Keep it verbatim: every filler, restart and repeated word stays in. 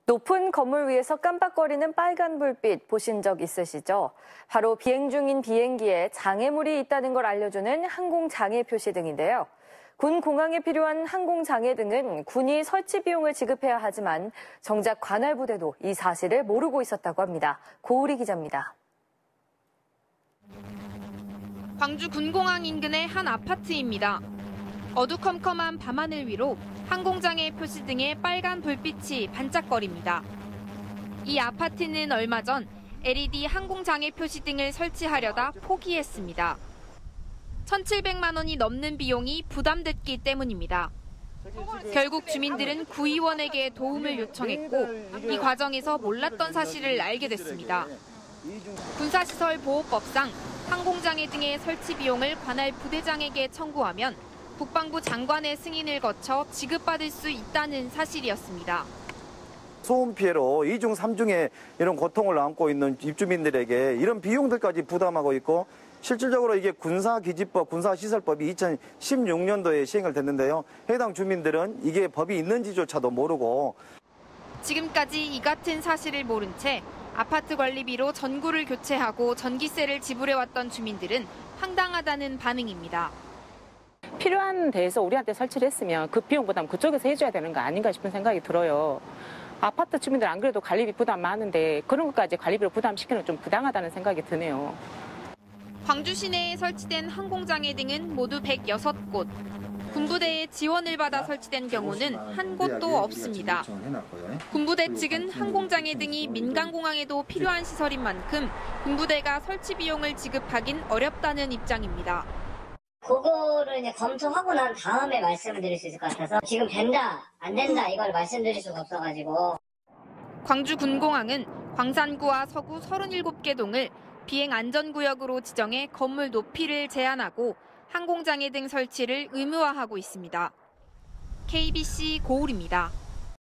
높은 건물 위에서 깜빡거리는 빨간 불빛 보신 적 있으시죠? 바로 비행 중인 비행기에 장애물이 있다는 걸 알려주는 항공장애 표시등인데요. 군 공항에 필요한 항공장애등은 군이 설치 비용을 지급해야 하지만 정작 관할부대도 이 사실을 모르고 있었다고 합니다. 고우리 기자입니다. 광주 군공항 인근의 한 아파트입니다. 어두컴컴한 밤하늘 위로 항공장애 표시등의 빨간 불빛이 반짝거립니다. 이 아파트는 얼마 전 엘이디 항공장애 표시등을 설치하려다 포기했습니다. 천칠백만 원이 넘는 비용이 부담됐기 때문입니다. 결국 주민들은 구의원에게 도움을 요청했고 이 과정에서 몰랐던 사실을 알게 됐습니다. 군사시설보호법상 항공장애 등의 설치 비용을 관할 부대장에게 청구하면 국방부 장관의 승인을 거쳐 지급받을 수 있다는 사실이었습니다. 소음 피해로 이중 삼중의 이런 고통을 안고 있는 입주민들에게 이런 비용들까지 부담하고 있고 실질적으로 이게 군사기지법, 군사시설법이 이천십육 년도에 시행을 됐는데요. 해당 주민들은 이게 법이 있는지조차도 모르고 지금까지 이 같은 사실을 모른 채 아파트 관리비로 전구를 교체하고 전기세를 지불해왔던 주민들은 황당하다는 반응입니다. 필요한 데에서 우리한테 설치를 했으면 그 비용 부담 그쪽에서 해줘야 되는 거 아닌가 싶은 생각이 들어요. 아파트 주민들 안 그래도 관리비 부담 많은데 그런 것까지 관리비로 부담시키는 건 좀 부당하다는 생각이 드네요. 광주 시내에 설치된 항공장애 등은 모두 백육 곳. 군부대의 지원을 받아 설치된 경우는 한 곳도 없습니다. 군부대 측은 항공장애 등이 민간공항에도 필요한 시설인 만큼 군부대가 설치 비용을 지급하긴 어렵다는 입장입니다. 그거를 이제 검토하고 난 다음에 말씀을 드릴 수 있을 것 같아서 지금 된다, 안 된다 이걸 말씀드릴 수가 없어가지고. 광주 군공항은 광산구와 서구 서른일곱 개 동을 비행 안전구역으로 지정해 건물 높이를 제한하고 항공장애 등 설치를 의무화하고 있습니다. 케이비씨 고울입니다.